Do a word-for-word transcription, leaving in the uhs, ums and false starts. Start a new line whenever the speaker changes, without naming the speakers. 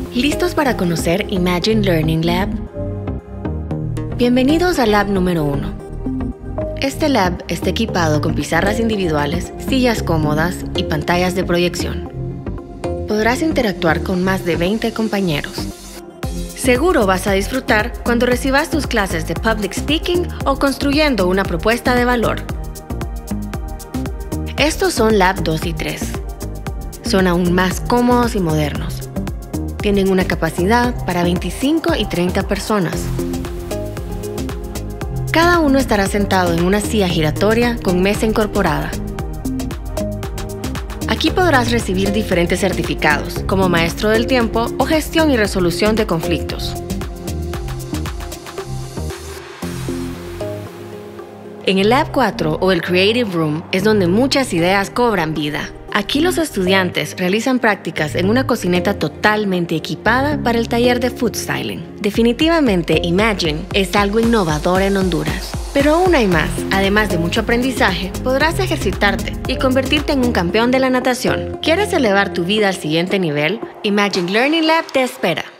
¿Listos para conocer Imagine Learning Lab? Bienvenidos al Lab número uno. Este lab está equipado con pizarras individuales, sillas cómodas y pantallas de proyección. Podrás interactuar con más de veinte compañeros. Seguro vas a disfrutar cuando recibas tus clases de Public Speaking o construyendo una propuesta de valor. Estos son Lab dos y tres. Son aún más cómodos y modernos. Tienen una capacidad para veinticinco y treinta personas. Cada uno estará sentado en una silla giratoria con mesa incorporada. Aquí podrás recibir diferentes certificados, como maestro del tiempo o gestión y resolución de conflictos. En el Lab cuatro o el Creative Room es donde muchas ideas cobran vida. Aquí los estudiantes realizan prácticas en una cocineta totalmente equipada para el taller de Food Styling. Definitivamente, Imagine es algo innovador en Honduras. Pero aún hay más. Además de mucho aprendizaje, podrás ejercitarte y convertirte en un campeón de la natación. ¿Quieres elevar tu vida al siguiente nivel? Imagine Learning Lab te espera.